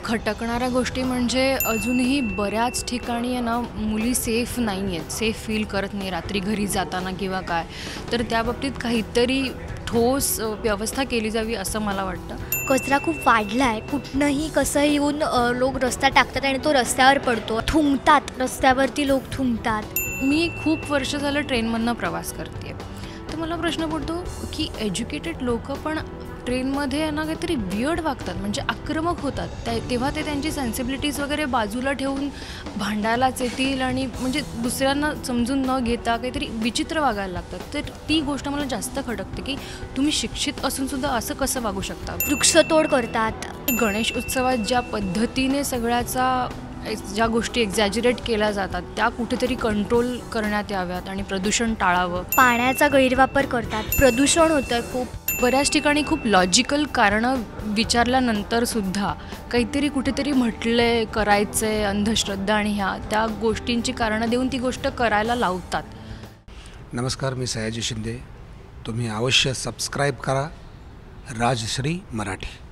खटकणाऱ्या गोष्टी म्हणजे अजूनही बऱ्याच ठिकाणी आहे ना, मुली सेफ नाही आहेत, सेफ फील करत नाही रात्री घरी जाताना किंवा काय. तर त्या बाबतीत काहीतरी ठोस व्यवस्था केली जावी असं मला वाटतं. कचरा खूप वाढला आहे, कुठनंही कसं येऊन लोक रस्ता टाकतात आणि तो रस्त्यावर पडतो, थुंकतात, रस्त्यावरती लोक थुंकतात. मी खूप वर्ष झालं ट्रेनमधनं प्रवास करते, तर मला प्रश्न पडतो की एज्युकेटेड लोक पण ट्रेनमध्ये ना काहीतरी वियर्ड वागतात, म्हणजे आक्रमक होतात. तेव्हा ते त्यांची सेन्सिबिलिटीज वगैरे बाजूला ठेवून भांडायलाच येतील आणि म्हणजे दुसऱ्यांना समजून न घेता काहीतरी विचित्र वागायला लागतात. तर ती गोष्ट मला जास्त खटकते की तुम्ही शिक्षित असूनसुद्धा असं कसं वागू शकता. वृक्षतोड करतात. गणेश उत्सवात ज्या पद्धतीने ज्या गोष्टी एक्झॅजरेट केल्या जातात त्या कुठेतरी कंट्रोल करण्यात याव्यात आणि प्रदूषण टाळावं. पाण्याचा गैरवापर करतात, प्रदूषण होतं खूप. बऱ्याच ठिकाणी खूप लॉजिकल कारणं विचारल्यानंतर सुद्धा काहीतरी कुठेतरी म्हटलंय, करायचंय, अंधश्रद्धा आणि त्या गोष्टींची कारणं देऊन ती गोष्ट करायला लावतात. नमस्कार, मी सयाजी शिंदे. तुम्ही अवश्य सबस्क्राईब करा राजश्री मराठी.